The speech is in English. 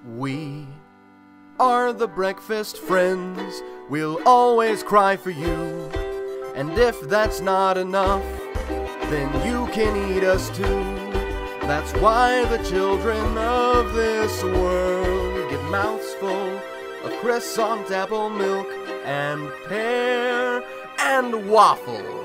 We are the breakfast friends, we'll always cry for you. And if that's not enough, then you can eat us too. That's why the children of this world get mouths full of croissant, apple milk, and pear and waffle.